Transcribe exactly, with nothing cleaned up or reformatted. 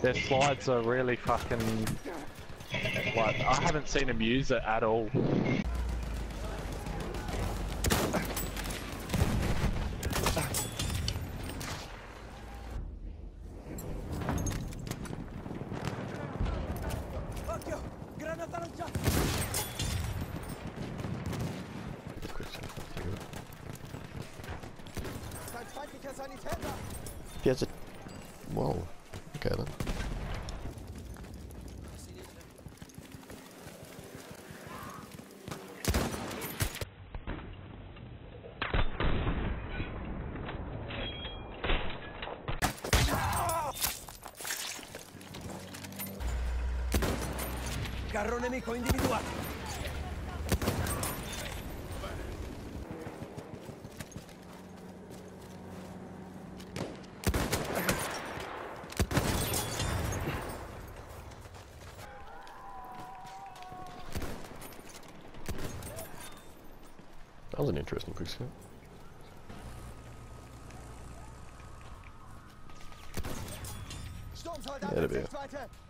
Their slides are really fucking... Like, I haven't seen him use it at all. He has a... Whoa. Okay then. Carro nemico individuato. That was an interesting quick scope. Sturmsoldat, Ja, der wäre. weiter.